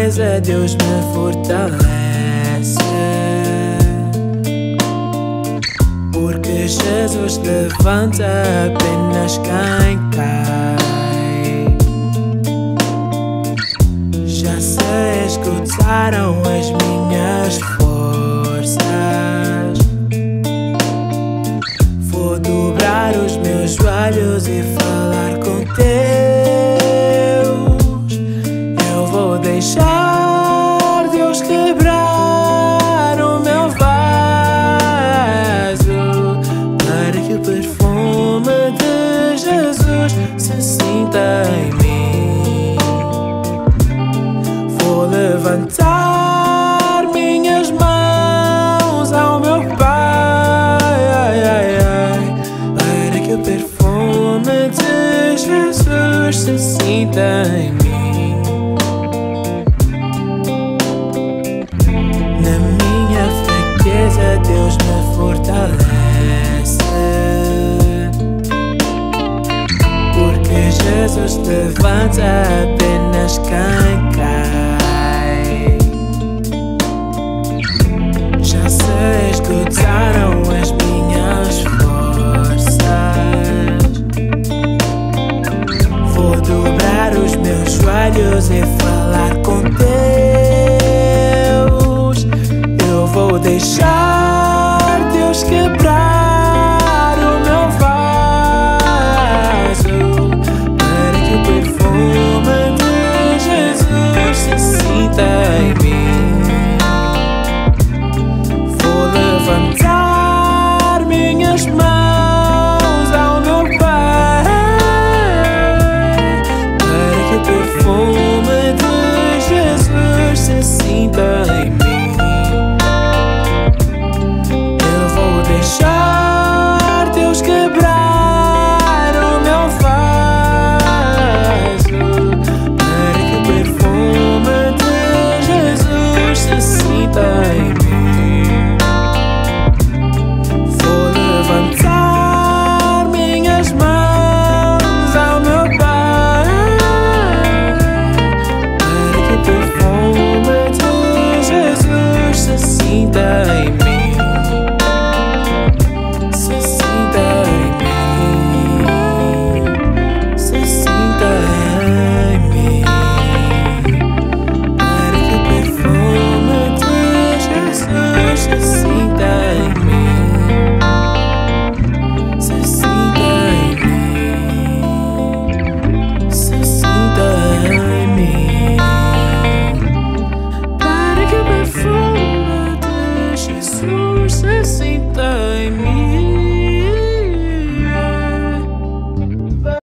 fraqueza Deus me fortalece, porque Jesus levanta apenas quem cai. Já se esgotaram as minhas forças, vou dobrar os meus joelhos e falar com Deus. Eu vou deixar Deus quebrar o meu vaso, para que o perfume de Jesus se sinta em mim. Vou levantar minhas mãos ao meu Pai, para que o perfume de Jesus se sinta em mim. Na minha fraqueza Deus me fortalece, porque Jesus levanta apenas quem cai. Já se esgotaram as minhas forças, vou dobrar os meus joelhos e falar com Deus. Eu vou deixar Deus quebrar o meu vaso, para que o perfume de Jesus se sinta em mim. Vou levantar minhas mãos ao meu Pai, para que o perfume de Jesus se sinta em mim. Eu vou deixar Deus quebrar o meu vaso, para que o perfume de Jesus se sinta em mim. Vou levantar minhas mãos ao meu Pai, para que o perfume de Jesus se sinta em mim. Se sinta em mim, se sinta em mim, para que o perfume de Jesus se sinta em mim. Se sinta em mim, se sinta em mim, para que o perfume de Jesus se sinta em mim.